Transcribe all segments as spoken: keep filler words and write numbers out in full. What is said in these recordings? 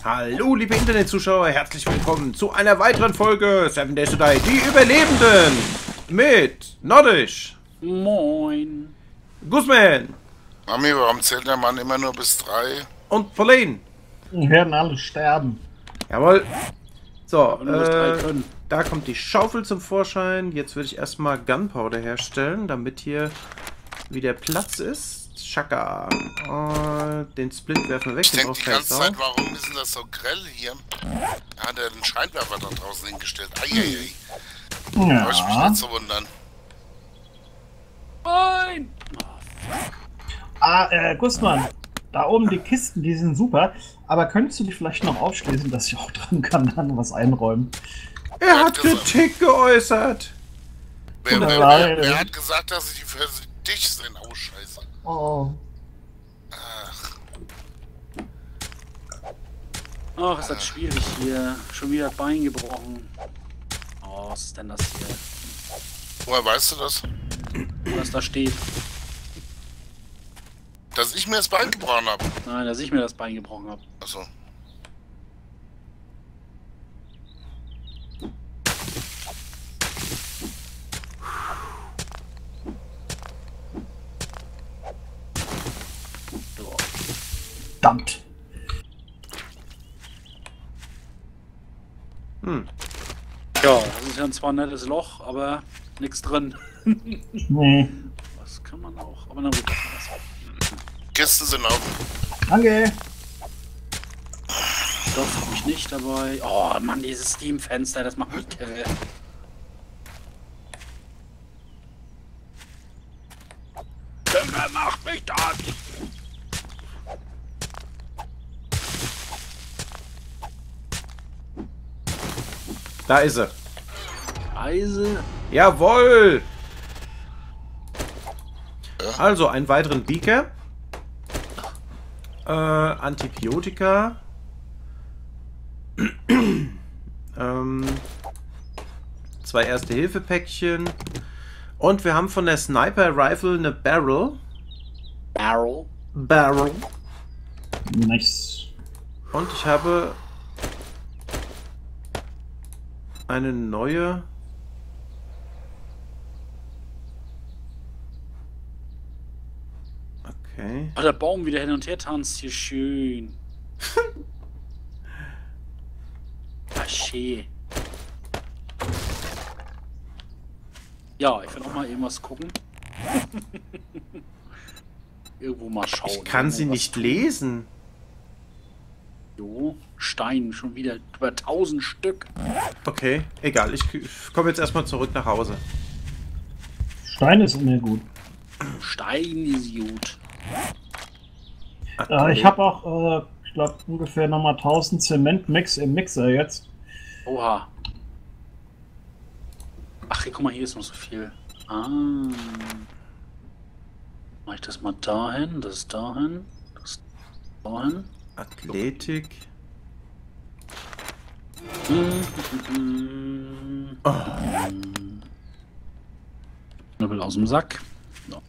Hallo liebe Internetzuschauer, herzlich willkommen zu einer weiteren Folge Seven Days to Die, die Überlebenden mit Nordisch. Moin. Guzman. Mami, warum zählt der Mann immer nur bis drei? Und Pauline. Wir werden alle sterben. Jawohl. So, Wenn wir bis drei äh, können. da kommt die Schaufel zum Vorschein. Jetzt würde ich erstmal Gunpowder herstellen, damit hier wieder Platz ist. Schaka. Oh, den Split werfen wir weg. Ich den denke braucht die keine ganze Sau. Zeit, warum ist denn das so grell hier? Da hat er den Scheinwerfer da draußen hingestellt. Eieiei. Ja. Brauche ich mich nicht zu wundern. Moin. Ah, äh, Guzman, da oben die Kisten, die sind super. Aber könntest du die vielleicht noch aufschließen, dass ich auch dran kann, dann was einräumen? Er hat Kritik geäußert. Wer, wer, wer, wer hat gesagt, dass sie für dich sind? Oh, scheiße. Oh. Ach, Ach, ist das schwierig hier. Schon wieder Bein gebrochen. Oh, was ist denn das hier? woher weißt du das? Was da steht? Dass ich mir das Bein gebrochen habe. Nein, dass ich mir das Bein gebrochen habe. Achso. So. Verdammt. Hm. Ja, das ist ja zwar ein nettes Loch, aber nichts drin. Nee. Das kann man auch. Aber na gut. Kisten sind offen. Danke. Stoff habe ich nicht dabei. Oh Mann, dieses Steam-Fenster, das macht mich kirre. Wer macht mich das? Da ist er. Eise. Jawohl. Ja. Also, einen weiteren Beaker. Äh, Antibiotika. ähm, zwei Erste-Hilfe-Päckchen. Und wir haben von der Sniper Rifle eine Barrel. Barrel. Barrel. Nice. Und ich habe eine neue. Okay. Oh, der Baum wieder hin und her tanzt hier schön. Ah, schön. Ja, ich will auch mal irgendwas gucken. Irgendwo mal schauen. Ich kann sie Irgendwo nicht was- lesen. Jo, Stein, schon wieder über tausend Stück. Okay, egal. Ich komme jetzt erstmal zurück nach Hause. Stein ist immer gut. Stein ist gut. Äh, ich habe auch, äh, ich glaube, ungefähr nochmal tausend Zement-Mix im Mixer jetzt. Oha. Ach, hier, guck mal, hier ist noch so viel. Ah. Mach ich das mal dahin, das dahin, das dahin. Athletik. Oh. Knüppel aus dem Sack. So.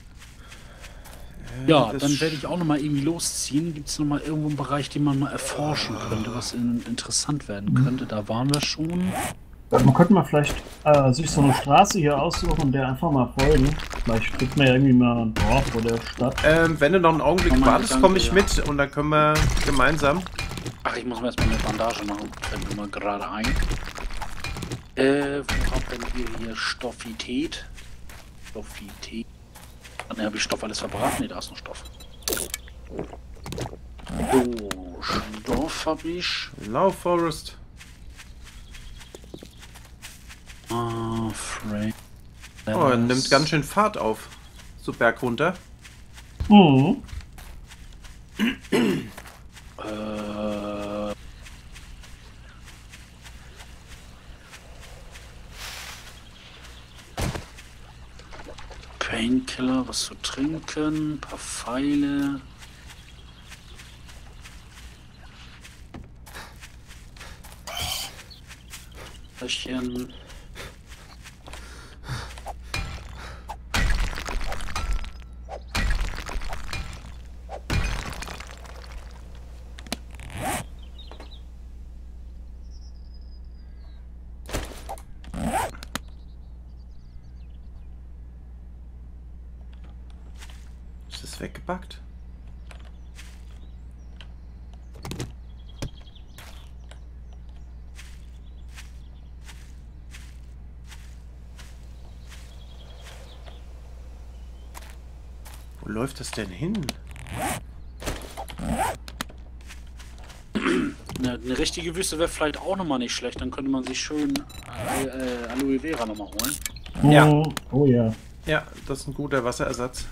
Ja, das dann werde ich auch noch mal irgendwie losziehen. Gibt es noch mal irgendwo einen Bereich, den man mal erforschen könnte, was in, interessant werden könnte? Da waren wir schon. Man könnte mal vielleicht äh, sich so eine Straße hier aussuchen und der einfach mal folgen. Vielleicht kriegt man ja irgendwie mal ein Dorf oder Stadt. Ähm, wenn du noch einen Augenblick Komm mal, wartest, danke, komme ich ja. mit und dann können wir gemeinsam. Ach, ich muss mir erstmal eine Bandage machen. Fällt mir mal gerade ein. Äh, wo haben wir denn hier, hier Stoffität? Stoffität. Ah, ne, habe ich Stoff alles verbraten? Ne, da ist noch Stoff. So, Stoff habe ich. Lauf, Forest. Ah, Frame. Oh, er nimmt ganz schön Fahrt auf. So berg runter. Mhm. Äh. Painkiller, was zu trinken, ein paar Pfeile. Löchchen. Ist das weggebackt? Wo läuft das denn hin? Eine, eine richtige Wüste wäre vielleicht auch nochmal nicht schlecht. Dann könnte man sich schön äh, äh, Aloe Vera nochmal holen. Ja. Oh, oh ja. Ja, das ist ein guter Wasserersatz.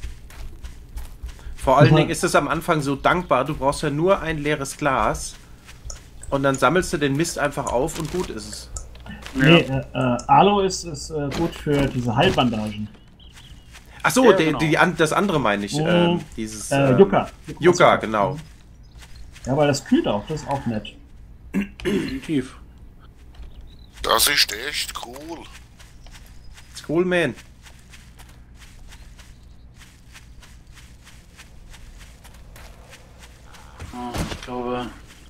Vor allen Dingen ist es am Anfang so dankbar. Du brauchst ja nur ein leeres Glas. Und dann sammelst du den Mist einfach auf und gut ist es. Nee, äh, äh, Aloe ist, ist äh, gut für diese Heilbandagen. Achso, Ja, die, genau. die, an- das andere meine ich. Mhm. Ähm, dieses. Äh, ähm, Yucca. Yucca, genau. Ja, weil das kühlt auch, das ist auch nett. Definitiv. Das ist echt cool. It's cool, man. Ah, ich glaube.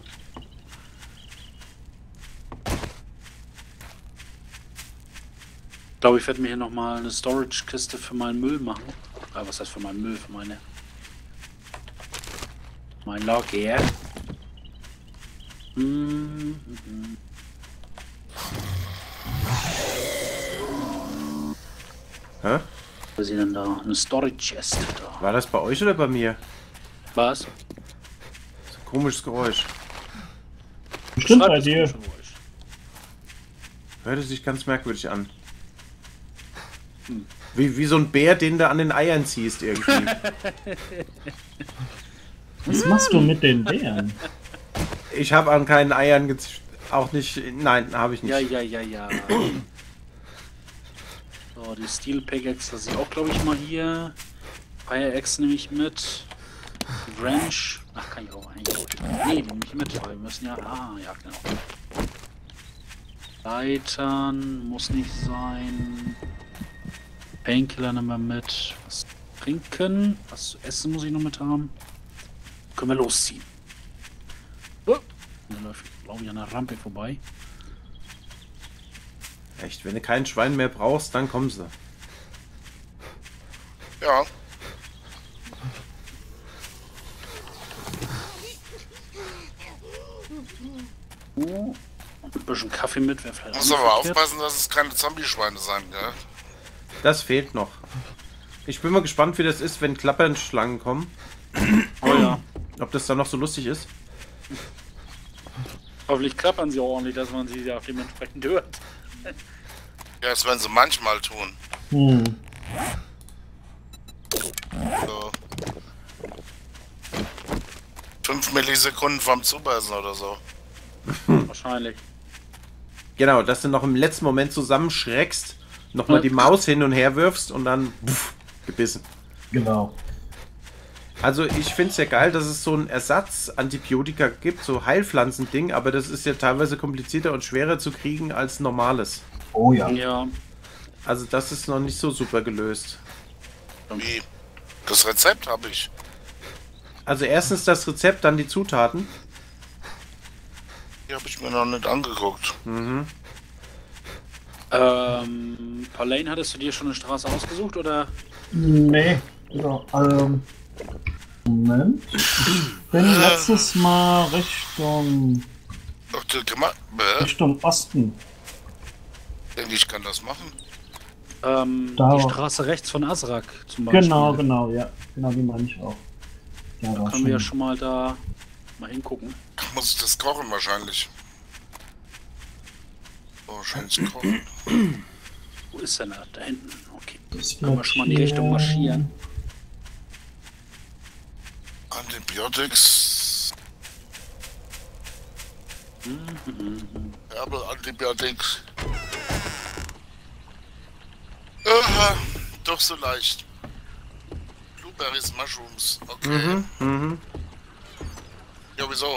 Ich glaube, ich werde mir hier nochmal eine Storage-Kiste für meinen Müll machen. Ah, was heißt für meinen Müll? Für meine. Mein Lager. Mhm. mhm. Hä? Was ist denn da? Eine Storage-Chest da. War das bei euch oder bei mir? Was? So ein komisches Geräusch. Bestimmt Schreibt bei es dir. schon ruhig. Hörte sich ganz merkwürdig an. Wie, wie so ein Bär, den du an den Eiern ziehst irgendwie. Was machst du mit den Bären? Ich habe an keinen Eiern gezischt. Auch nicht. Nein, habe ich nicht. Ja, ja, ja, ja. So, die Steel Pickaxe lasse ich auch, glaube ich, mal hier. Fire Axe nehme ich mit. Wrench. Ach, kann ich auch eigentlich. Nee, die nehme ich mit, weil wir müssen ja. Ah, ja, genau. Leitern muss nicht sein. Painkiller nehmen wir mit. Was trinken. Was zu essen muss ich noch mit haben. Können wir losziehen. Oh, da läuft, glaube ich, an der Rampe vorbei. Echt, wenn du kein Schwein mehr brauchst, dann kommen sie. Ja. Oh, ein bisschen Kaffee mit wäre vielleicht auch Muss nicht aber verkehrt. aufpassen, dass es keine Zombie-Schweine sein, gell? Das fehlt noch. Ich bin mal gespannt, wie das ist, wenn Klappernschlangen kommen. Oh ja. Ob das dann noch so lustig ist. Hoffentlich klappern sie auch ordentlich, dass man sie ja dementsprechend hört. Ja, das werden sie manchmal tun. Hm. So. Fünf Millisekunden vom Zubeißen oder so. Wahrscheinlich. Genau, dass du noch im letzten Moment zusammenschreckst, nochmal Ja. die Maus hin und her wirfst und dann pff, gebissen. Genau. Also ich finde es ja geil, dass es so ein Ersatz-Antibiotika gibt, so Heilpflanzending, aber das ist ja teilweise komplizierter und schwerer zu kriegen als normales. Oh ja. Ja. Also das ist noch nicht so super gelöst. Wie? Das Rezept habe ich. Also erstens das Rezept, dann die Zutaten. Die habe ich mir noch nicht angeguckt. Mhm. Ähm, Pauline, hattest du dir schon eine Straße ausgesucht oder? Nee. Ja, ähm. Moment. Ich bin letztes Mal Richtung. Doch, der gemacht. Äh, Richtung Osten. denke ich, kann das machen. Ähm, Da. die Straße rechts von Azrak zum Beispiel. Genau, genau, ja. Genau, die meine ich auch. Ja, da Können wir ja schon mal da mal hingucken. Muss ich das kochen wahrscheinlich. Oh, schönes Kochen. Wo ist denn er? Da hinten. Okay. Das Können wir schon mal in die Richtung marschieren. Antibiotics. Herbal Antibiotics. Aha, doch so leicht. Blueberries, Mushrooms. Okay. Mhm, mhm. Ja, wieso?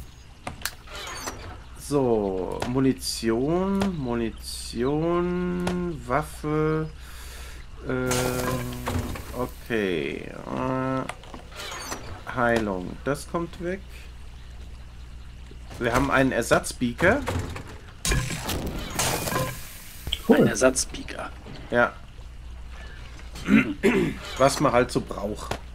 So, Munition, Munition, Waffe. Äh, okay. Äh, Heilung, das kommt weg. Wir haben einen Ersatzbeaker. Ein Cool. Ersatzbeaker. Ja. Was man halt so braucht.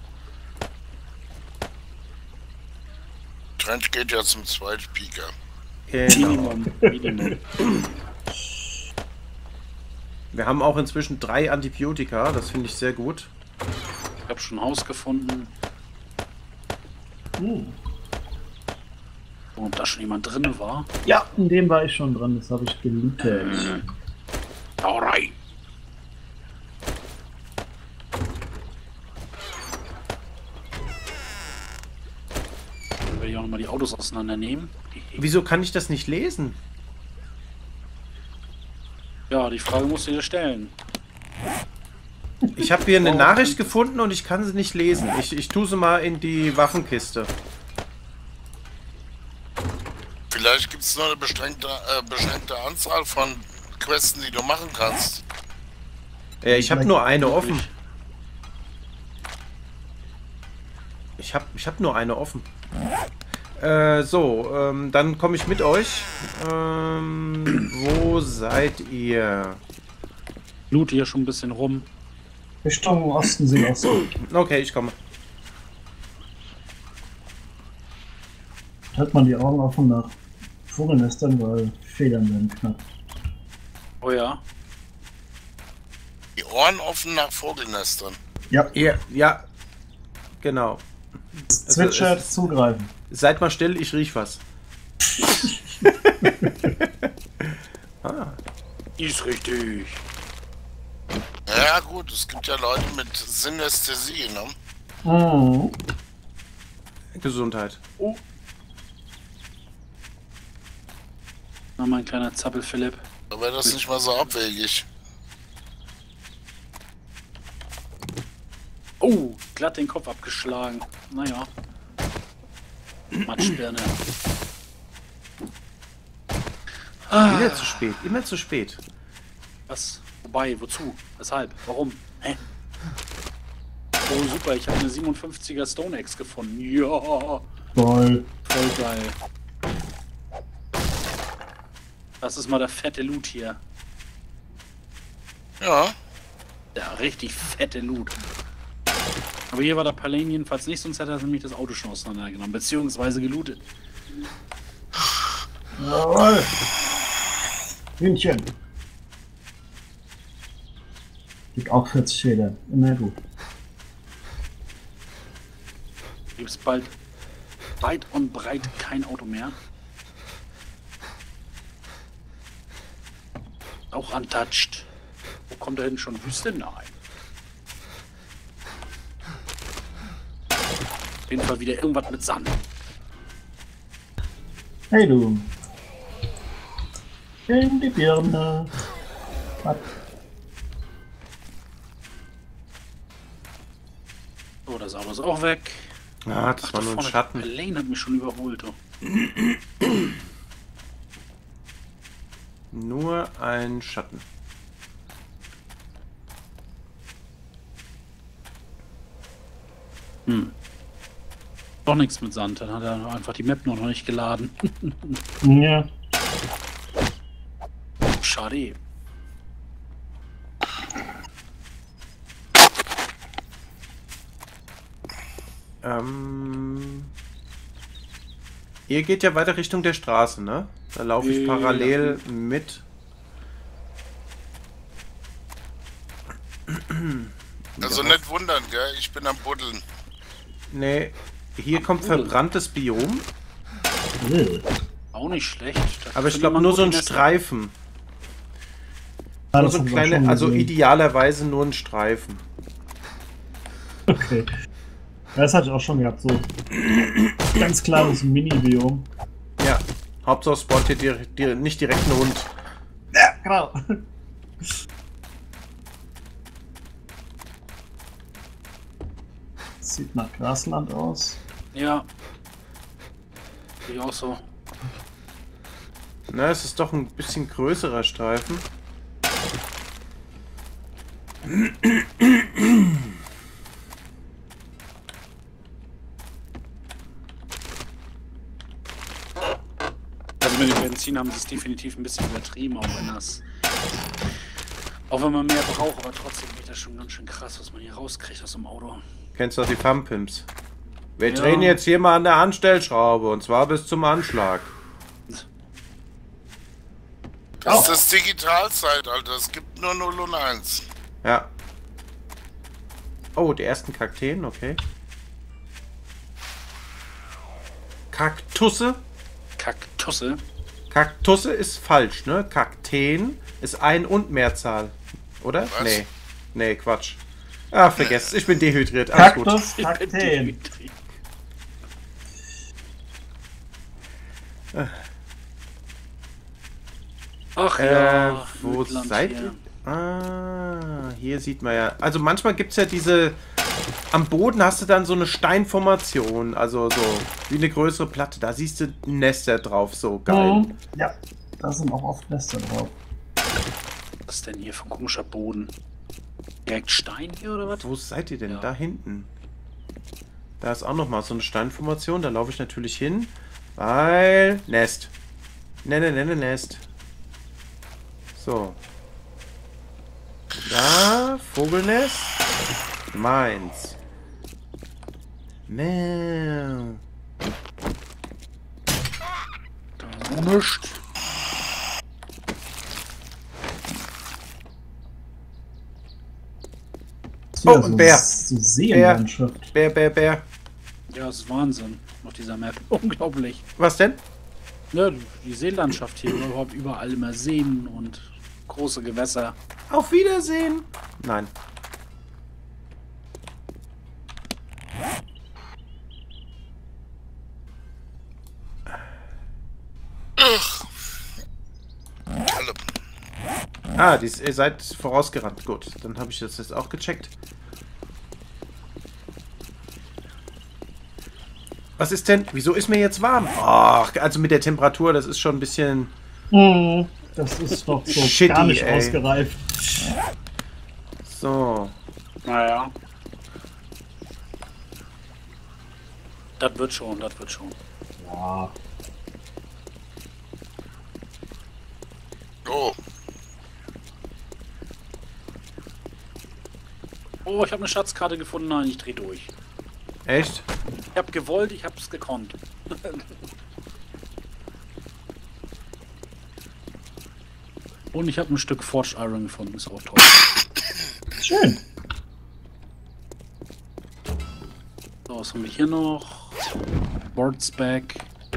Trent geht ja zum zweiten Pika. Genau. Minimum. Minimum. Wir haben auch inzwischen drei Antibiotika, das finde ich sehr gut. Ich habe schon ein Haus gefunden. Hm. Ob da schon jemand drin war? Ja, in dem war ich schon dran, das habe ich gelootet. Hau rein! Dann werde ich auch nochmal die Autos auseinandernehmen. Wieso kann ich das nicht lesen? Ja, die Frage musst du dir stellen. Ich habe hier eine Oh, Nachricht gefunden und ich kann sie nicht lesen. Ich, ich tue sie mal in die Waffenkiste. Vielleicht gibt es nur eine beschränkte, äh, beschränkte Anzahl von Questen, die du machen kannst. Ja, ich habe nur eine offen. Ich habe ich hab nur eine offen. Äh, so, ähm, dann komme ich mit euch. Ähm, wo seid ihr? Loot hier schon ein bisschen rum. Richtung Osten sind auch so. Okay, ich komme. Hat man die Augen offen nach Vogelnestern, weil Federn werden knapp. Oh ja. Die Ohren offen nach Vogelnestern. Ja, Ja, ja, genau. Zwitschert, es- zugreifen. Seid mal still, ich riech was. ah. Ist richtig. Ja gut, es gibt ja Leute mit Synästhesie, ne? Mhm. Gesundheit. Oh. Na, mein kleiner Zappel Philipp. Da wäre das nicht mal so abwegig. Oh, glatt den Kopf abgeschlagen. Naja. Matschbirne. Immer Ah, zu spät, immer zu spät. was? Wobei? Wozu? Weshalb? Warum? Hä? Oh, super, ich habe eine siebenundfünfziger Stone Axe gefunden. Ja, Toll. voll geil. Das ist mal der fette Loot hier. Ja, Ja, richtig fette Loot. Aber hier war der Paladin jedenfalls nicht, sonst hätte er nämlich das Auto schon auseinandergenommen, beziehungsweise gelootet. Jawohl. Hühnchen. Gibt auch vierzig Federn. Immer gut. Gibt es bald weit und breit kein Auto mehr. Auch untouched. Wo kommt da hinten schon Wüste? Nein. Auf jeden Fall wieder irgendwas mit Sand. Hey du. In die Birne. Was? So, das Auto ist auch weg. Ah, das Ach, war da nur ein vorne, Schatten. Elaine hat mich schon überholt. Oh. Nur ein Schatten. Hm. Doch nichts mit Sand. Dann hat er einfach die Map noch nicht geladen. Ja. Schade. Ähm, ihr geht ja weiter Richtung der Straße, ne? Da laufe ich Ja. parallel mit. also nicht wundern, gell? Ich bin am Buddeln. Nee, hier kommt cool. verbranntes Biom. Äh. Auch nicht schlecht. Da Aber ich findet glaube man nur gut so ein die Nester. Streifen. Ah, Nur das so ein hab ich auch schon kleiner, also gesehen. idealerweise nur ein Streifen. Okay. Das hatte ich auch schon gehabt, so ganz klares Mini-Biom. Ja, Hauptsache spawnt hier di di nicht direkt ein Hund. Ja, genau. Sieht nach Grasland aus. Ja. Sehe ich auch so. Na, es ist doch ein bisschen größerer Streifen. Also mit dem Benzin haben sie es definitiv ein bisschen übertrieben, auch wenn das. Auch wenn man mehr braucht, aber trotzdem geht das schon ganz schön krass, was man hier rauskriegt aus dem Auto. Kennst du auch die Farmpimps? Wir Ja. drehen jetzt hier mal an der Anstellschraube und zwar bis zum Anschlag. Das Oh. ist das Digitalzeitalter. Es gibt nur null und eins. Ja. Oh, die ersten Kakteen, okay. Kaktusse. Kaktusse. Kaktusse ist falsch, ne? Kakteen ist Ein- und Mehrzahl. Oder? Was? Nee. Nee, Quatsch. Ah, vergesst. Ich bin dehydriert. Alles gut. Kaktus, Kakteen. Ach Äh, ja, wo Midland seid hier. ihr? Ah, hier sieht man ja. Also manchmal gibt es ja diese. Am Boden hast du dann so eine Steinformation. Also so wie eine größere Platte. Da siehst du Nester drauf. So geil. Mhm. Ja, da sind auch oft Nester drauf. Was ist denn hier für ein komischer Boden? Direkt Stein hier oder was? Wo seid ihr denn? Ja. Da hinten. Da ist auch nochmal so eine Steinformation. Da laufe ich natürlich hin. Weil. Nest. Ne, ne, ne, ne, Nest. So. Da. Vogelnest. Meins. Mäh. Da nichts. Das ist Oh, wieder ein so, Bär. so Seenlandschaft. Bär, Bär, Bär. Ja, das ist Wahnsinn auf dieser Map. Unglaublich. Was denn? Ja, die Seelandschaft hier, überhaupt überall immer Seen und große Gewässer. Auf Wiedersehen. Nein. Alle. Ah, dies, ihr seid vorausgerannt. Gut, dann habe ich das jetzt auch gecheckt. Was ist denn? Wieso ist mir jetzt warm? Ach, also mit der Temperatur, das ist schon ein bisschen... Mhm. Das ist noch so Shitty, gar nicht ey. ausgereift. So. Naja. Das wird schon, das wird schon. Ja. Oh, Oh, ich habe eine Schatzkarte gefunden. Nein, ich dreh durch. Echt? Ich habe gewollt, ich habe es gekonnt. Und ich habe ein Stück Forged Iron gefunden. Ist auch toll. Schön. So, was haben wir hier noch? Boardsback.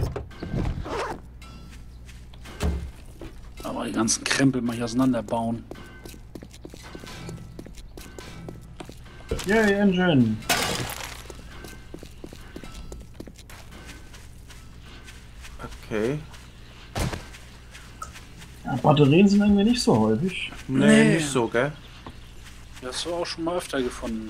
Aber die ganzen Krempel mal hier auseinanderbauen. Yay, Engine. Okay. Ja, Batterien sind irgendwie nicht so häufig. Nee, Nee. nicht so, gell? Das hast du auch schon mal öfter gefunden.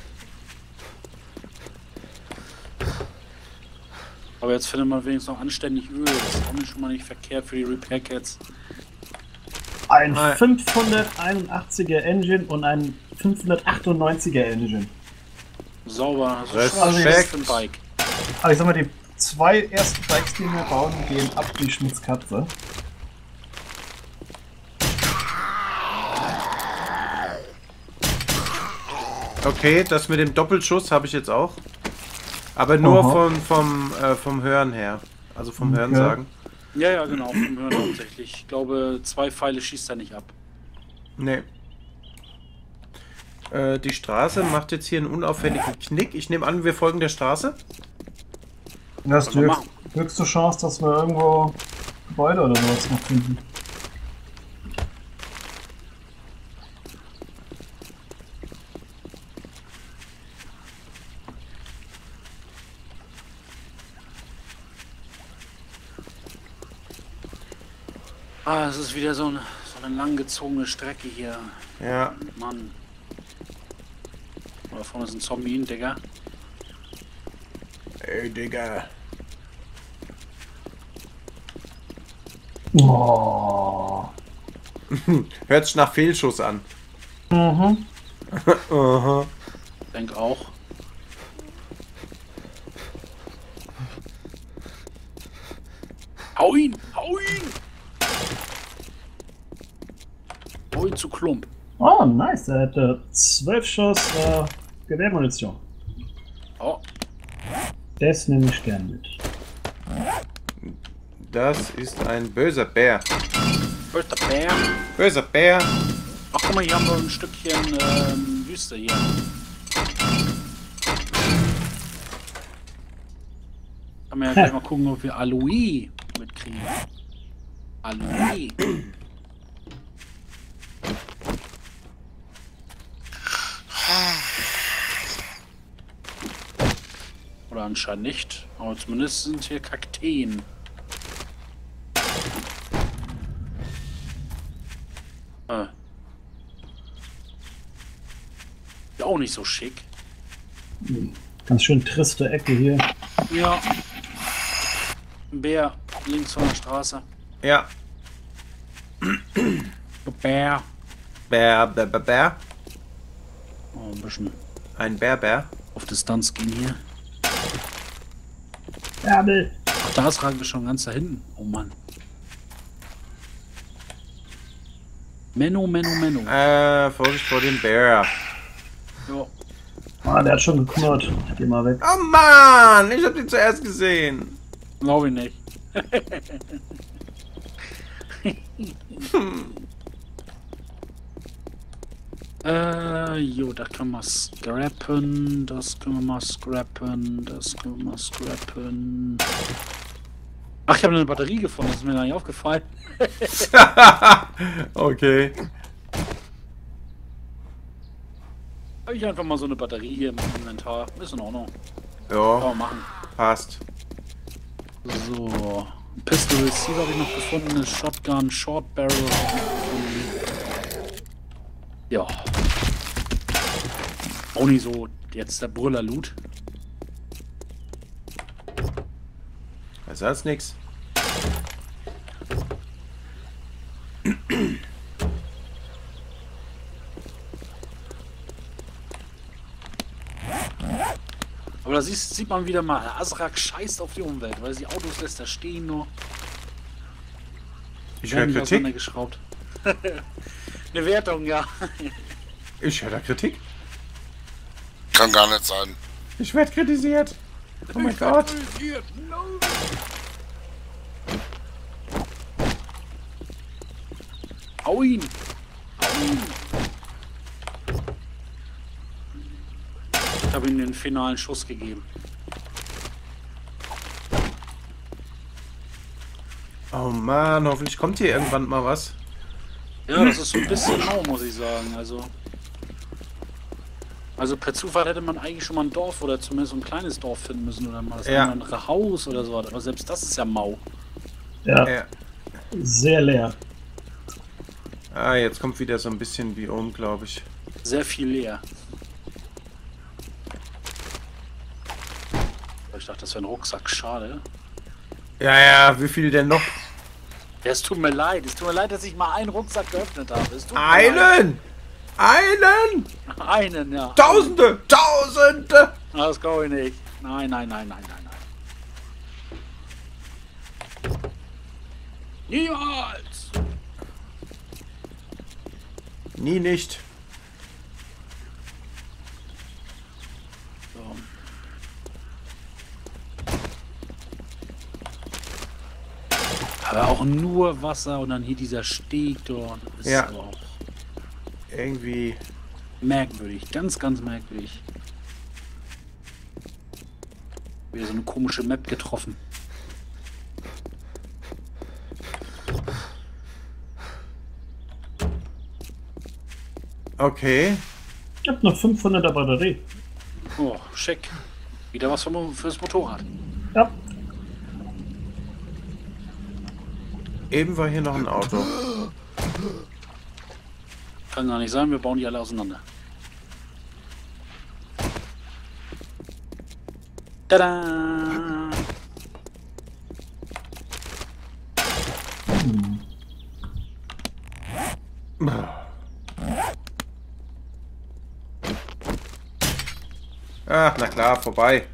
Aber jetzt findet man wenigstens noch anständig Öl. Das ist auch nicht schon mal nicht verkehrt für die Repair Kits. Ein Ah. fünfhunderteinundachtziger Engine und ein fünfhundertachtundneunziger Engine. Sauber. Das ist schon mal Respekt. schlecht für ein Bike. Aber ich sag mal, die zwei ersten Bikes, die wir bauen, gehen ab wie Schmutzkatze. Okay, das mit dem Doppelschuss habe ich jetzt auch. Aber nur Aha. von, vom, äh, vom Hören her. Also vom Okay. Hören sagen. Ja, ja, genau. Vom Hören hauptsächlich. Ich glaube, zwei Pfeile schießt er nicht ab. Nee. Äh, die Straße macht jetzt hier einen unauffälligen Knick. Ich nehme an, wir folgen der Straße. Das ist die Können wir höchst- höchste Chance, dass wir irgendwo Gebäude oder sowas noch finden. Ah, es ist wieder so eine, so eine langgezogene Strecke hier. Ja. Mann. Da vorne ist ein Zombie, Digga. Ey, Digga. Oh. Hört sich nach Fehlschuss an. Mhm. Aha. Denk auch. Hau ihn! Hau ihn! Hau ihn zu Klump. Oh, nice. Er hatte zwölf Schuss äh, Gewehrmunition. Oh. Das nehme ich gern mit. Das ist ein böser Bär. Böser Bär. Böser Bär. Ach guck mal, hier haben wir ein Stückchen ähm, Wüste hier. Kann man ja gleich mal gucken, ob wir Aloe mitkriegen. Aloe. Oder anscheinend nicht. Aber zumindest sind hier Kakteen. Äh. Ja, auch nicht so schick. Ganz schön triste Ecke hier. Ja. Ein Bär links von der Straße. Ja. Bär. Bär, Bär, Bär, Bär. Oh, ein bisschen Ein Bär, Bär. auf Distanz gehen hier. Bärbel. Ach, da ist Rage schon ganz da hinten. Oh Mann. Menno, Menno, Menno. Äh, Vorsicht vor dem Bär. Ja. Ah, der hat schon geknurrt. Geh mal weg. Oh Mann, ich hab den zuerst gesehen. Glaube ich nicht. äh, jo, da können wir scrappen. Das können wir mal scrappen. Das können wir mal scrappen. Ach, ich habe eine Batterie gefunden. Das ist mir gar nicht aufgefallen. Okay. Habe ich einfach mal so eine Batterie hier im Inventar. Ist in Ordnung. Kann Ja, man machen. passt. So. Pistol Receiver habe ich noch gefunden. Eine Shotgun, Short Barrel habe ich noch gefunden. Ja. Auch nicht so jetzt der Brüller-Loot. Besser als nix. Aber da sieht, sieht man wieder mal, Azrak scheißt auf die Umwelt, weil die Autos lässt er stehen nur. Ich höre Werden nicht Kritik. auseinandergeschraubt. Eine Wertung, ja. Ich höre da Kritik. Kann gar nicht sein. Ich werde kritisiert. Oh mein Gott. Hau ihn! Hau ihn! Ich habe ihm den finalen Schuss gegeben. Oh Mann, hoffentlich kommt hier irgendwann mal was. Ja, das ist so ein bisschen mau, muss ich sagen. Also, also per Zufall hätte man eigentlich schon mal ein Dorf oder zumindest ein kleines Dorf finden müssen oder mal das Ja. andere Haus oder so. Aber selbst das ist ja mau. Ja, Ja. sehr leer. Ah, jetzt kommt wieder so ein bisschen wie oben, glaube ich. Sehr viel leer. Ich dachte, das wäre ein Rucksack. Schade. Ja, ja, wie viel denn noch? Ja, es tut mir leid. Es tut mir leid, dass ich mal einen Rucksack geöffnet habe. Es tut mir leid. Einen! Einen! Einen, ja. Tausende! Tausende! Das glaube ich nicht. Nein, nein, nein, nein, nein, nein. Niemals! Nie nicht. So. Aber auch nur Wasser und dann hier dieser Steg dort. Das ist Ja. aber auch Irgendwie. merkwürdig. Ganz, ganz merkwürdig. Wieder so eine komische Map getroffen. Okay. Ich hab noch fünfhunderter Batterie. Oh, schick. Wieder was vom, fürs Motorrad. Ja. Eben war hier noch ein Auto. Kann gar nicht sein, wir bauen die alle auseinander. Tada! Ach, na klar, vorbei.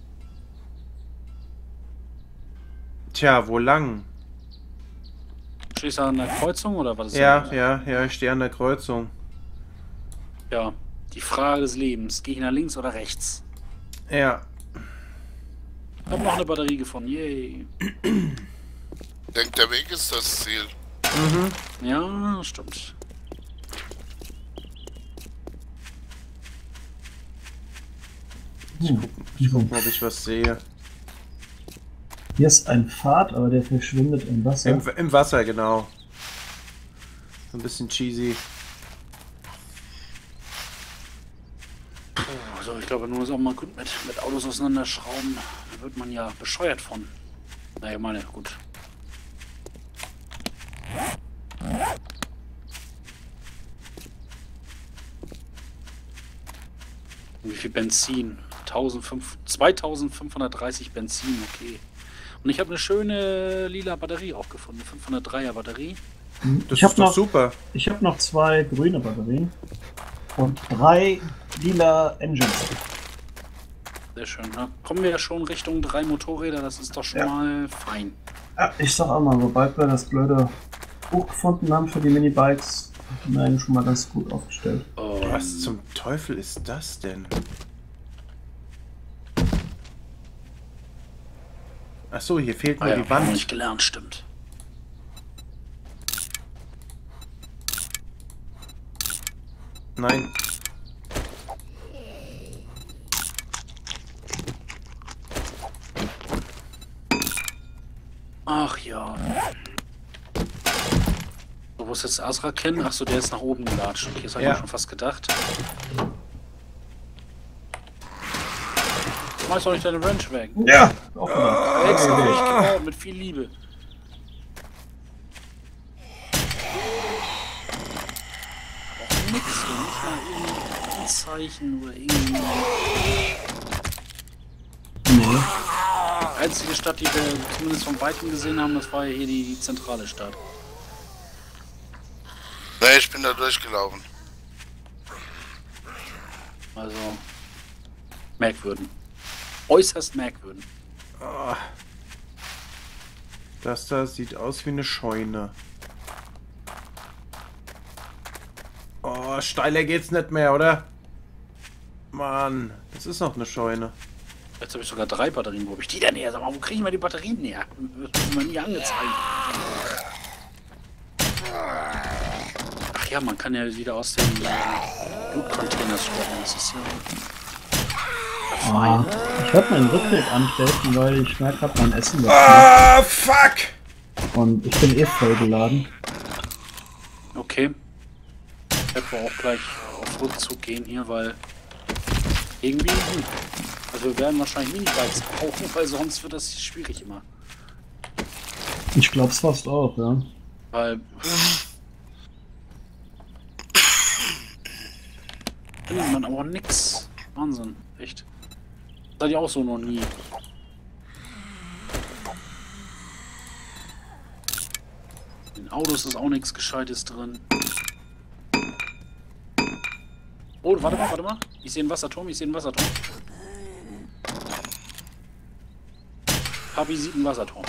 Tja, wo lang? Stehst du an der Kreuzung oder was ist Ja, das? ja, ja, ich stehe an der Kreuzung. Ja, die Frage des Lebens. Gehe ich nach links oder rechts? Ja. Ich habe noch eine Batterie gefunden. Yay. Denkt, der Weg ist das Ziel. Mhm. Ja, stimmt. Hm. Ich guck mal, ob ich was sehe. Hier ist ein Pfad, aber der verschwindet im Wasser. Im, Im Wasser, genau. So ein bisschen cheesy. Oh, so, ich glaube, nur ist auch mal gut mit, mit Autos auseinanderschrauben. Da wird man ja bescheuert von. Naja, meine, gut. Wie viel Benzin? zweitausendfünfhundertdreißig Benzin, okay. Und ich habe eine schöne lila Batterie auch gefunden, eine fünfhundertdreier Batterie. Das ich habe ist doch noch, super. ich habe noch zwei grüne Batterien und drei lila Engines. Sehr schön. Da kommen wir ja schon Richtung drei Motorräder, das ist doch schon Ja. mal fein. Ja, ich sag auch mal, sobald wir das blöde Buch gefunden haben für die Minibikes, sind wir eigentlich schon mal ganz gut aufgestellt. Und Was zum Teufel ist das denn? Ach so, hier fehlt ah, nur ja, die haben wir Wand. nicht gelernt, stimmt. Nein. Ach ja. So, wo ist jetzt Asra kennen? Achso, der ist nach oben gelatscht. Okay, das habe ich Ja. mir schon fast gedacht. Schmeiß doch nicht deine Wrench weg. Ja, auch wieder. Extra für dich gebaut, mit viel Liebe. Aber auch nix, so nicht mal irgendwie ein Zeichen oder irgendwie. Nee. Die einzige Stadt, die wir zumindest von Weitem gesehen haben, das war ja hier die, die zentrale Stadt. Ne, ich bin da durchgelaufen. Also merkwürdig. Äußerst merkwürdig. Oh. Das da sieht aus wie eine Scheune. Oh, steiler geht's nicht mehr, oder? Mann, das ist noch eine Scheune. Jetzt habe ich sogar drei Batterien. Wo habe ich die denn her? Sag mal, wo kriegen wir die Batterien her? Das wird mir nie angezeigt. Ach ja, man kann ja wieder aus den äh, Loot-Containers sprechen. Das ist ja... Ah, ich werde meinen Rückweg antreten, weil ich merke gerade mein Essen wird Ah, fuck! knapp. Und ich bin eh vollgeladen. Okay. Ich werde wohl auch gleich auf Rückzug gehen hier, weil irgendwie... Hm. Also wir werden wahrscheinlich Minibikes brauchen, weil sonst wird das schwierig immer. Ich glaub's fast auch, ja. Weil... findet man aber nix. Wahnsinn, echt. Das hatte ich auch so noch nie. In den Autos ist auch nichts Gescheites drin. Oh, warte mal, warte mal. Ich sehe einen Wasserturm, ich sehe einen Wasserturm. Papi sieht einen Wasserturm.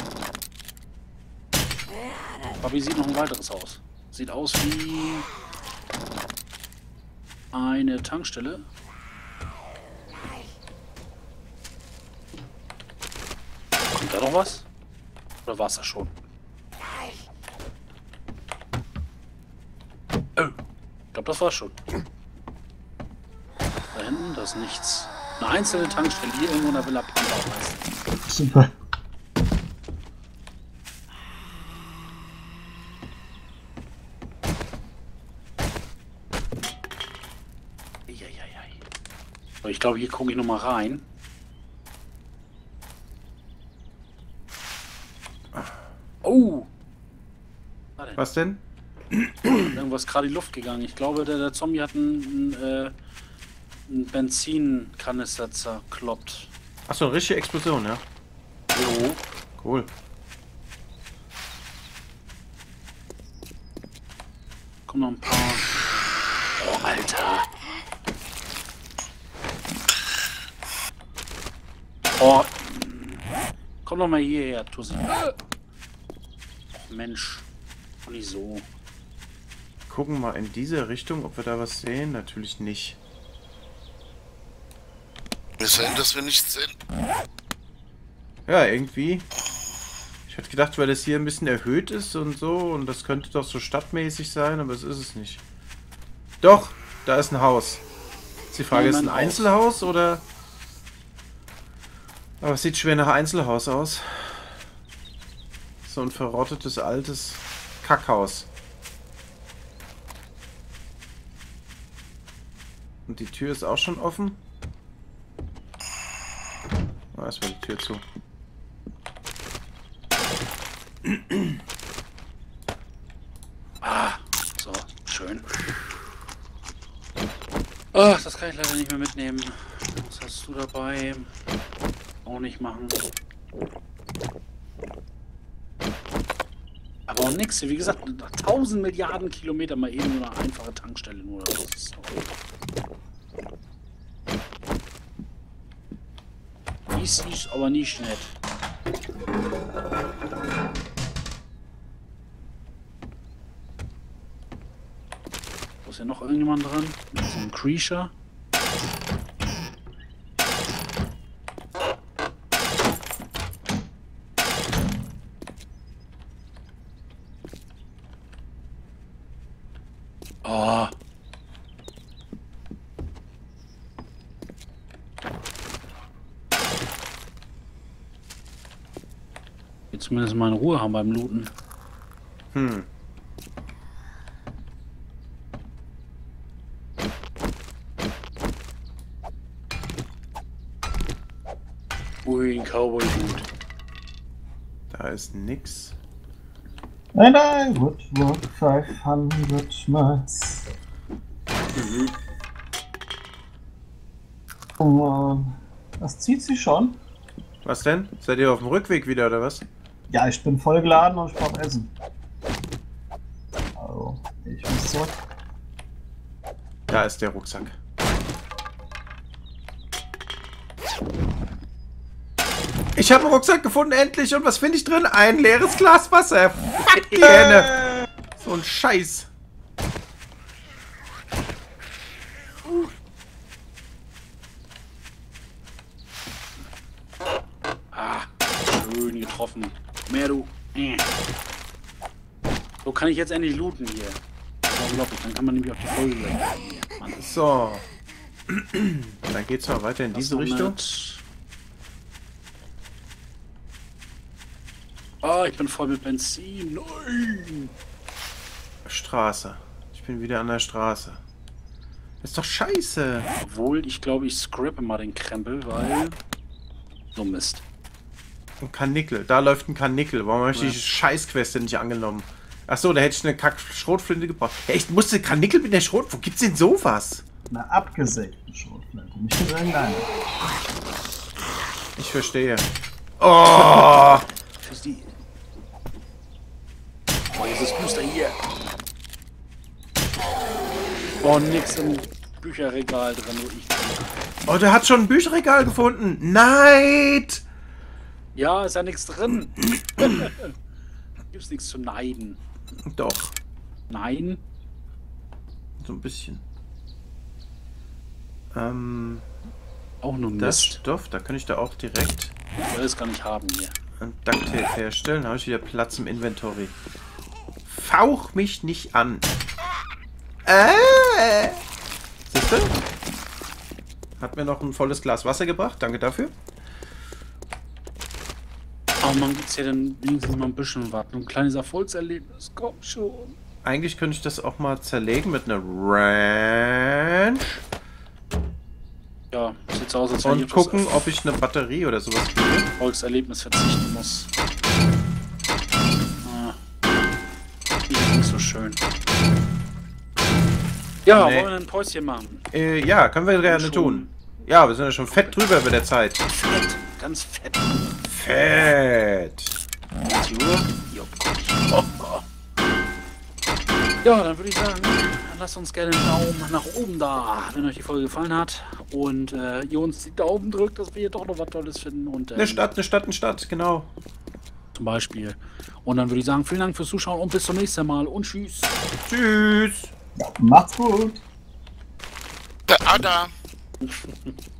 Papi sieht noch ein weiteres Haus. Sieht aus wie eine Tankstelle. Kommt da noch was? Oder war es das schon? Oh, ich glaube, das war's schon. Da hinten, da ist nichts. Eine einzelne Tankstelle hier irgendwo in der Villa Pampa meistens. Super. Eieiei. So, ich glaube, hier gucke ich noch mal rein. Oh! Was denn? Irgendwas gerade in die Luft gegangen. Ich glaube, der, der Zombie hat einen, einen, äh, einen Benzinkanister zerkloppt. Achso, eine richtige Explosion, ja? Jo. Cool. Kommen noch ein paar. Oh, Alter. Oh. Komm doch mal hierher, Tussi. Oh, Mensch. Und nicht so. Gucken mal in diese Richtung, ob wir da was sehen. Natürlich nicht. Wir sehen, dass wir nichts sehen. Ja, irgendwie. Ich hätte gedacht, weil das hier ein bisschen erhöht ist und so. Und das könnte doch so stadtmäßig sein, aber es ist es nicht. Doch, da ist ein Haus. Ist die Frage, ist es ein Einzelhaus oder... Aber es sieht schwer nach Einzelhaus aus. So ein verrottetes, altes Kackhaus. Und die Tür ist auch schon offen. Ah, es war die Tür zu. Ah, so, schön. Ach, das kann ich leider nicht mehr mitnehmen. Was hast du dabei? Auch nicht machen. Aber auch nix. Wie gesagt, tausend Milliarden Kilometer mal eben nur eine einfache Tankstelle nur. Das ist dies ist aber nicht nett. Wo ist hier noch irgendjemand dran? So ein Creature. Oh. Jetzt zumindest mal in Ruhe haben beim Looten. Hm. Ui, ein Cowboy-Hut. Da ist nix. Nein, nein, would work fünfhundert Miles. Mhm. Oh Mann. Das zieht sie schon. Was denn? Seid ihr auf dem Rückweg wieder, oder was? Ja, ich bin voll geladen und ich brauche Essen. Also, ich muss zurück. Da ist der Rucksack. Ich habe einen Rucksack gefunden, endlich. Und was finde ich drin? Ein leeres Glas Wasser. Fuck die Henne. So ein Scheiß. Ah, schön getroffen. Mehr du. Äh. So kann ich jetzt endlich looten hier. Das ist unglaublich, dann kann man nämlich auch die Folge weg. Mann. So. Dann geht's mal weiter in diese Richtung. Ah, ich bin voll mit Benzin. Nein! Straße. Ich bin wieder an der Straße. Ist doch scheiße. Obwohl, ich glaube, ich scrappe mal den Krempel, weil... So Mist. Ein Karnickel. Da läuft ein Karnickel. Warum habe ich Ja. die Scheißquest denn nicht angenommen? Achso, da hätte ich eine Kack-Schrotflinte gebraucht. Hey, ich musste Karnickel mit der Schrot... Wo gibt's denn sowas? Eine abgesägte Schrotflinte, nicht mit irgendeiner. Ich verstehe. Oh! Fürs die. Oh, jetzt ist Booster hier. Oh, nix im Bücherregal drin, wo ich bin. Oh, der hat schon ein Bücherregal gefunden. Neid! Ja, ist ja nichts drin. Gibt's nichts zu neiden. Doch, Nein? so ein bisschen. Ähm, Auch nur das Mist. Stoff, da kann ich da auch direkt Ich will es gar nicht haben hier. ein Ducktape herstellen. Da habe ich wieder Platz im Inventory. Fauch mich nicht an. Äh! Siehst du? Hat mir noch ein volles Glas Wasser gebracht. Danke dafür. Oh man, gibt's hier dann wenigstens mal ein bisschen warten. Ein kleines Erfolgserlebnis. Komm schon. Eigentlich könnte ich das auch mal zerlegen mit einer Ranch. Ja, sieht so aus, als wenn ich Und auf gucken, das ob ich eine Batterie oder sowas kriege. Erfolgserlebnis verzichten muss. Ah. Ist nicht so schön. Ja, Nee. wollen wir ein Päuschen machen? Äh, ja, können wir gerne Schon. tun. Ja, wir sind ja schon fett drüber mit der Zeit. Fett, ganz fett. Fett. zwanzig Uhr? Jo, oh, oh. Ja, dann würde ich sagen, lasst uns gerne einen Daumen nach oben da, wenn euch die Folge gefallen hat. Und äh, ihr uns die Daumen drückt, dass wir hier doch noch was Tolles finden. Und, ähm, Eine Stadt, eine Stadt, eine Stadt, genau. Zum Beispiel. Und dann würde ich sagen, vielen Dank fürs Zuschauen und bis zum nächsten Mal und tschüss. Tschüss. Macht's gut. Der Ada.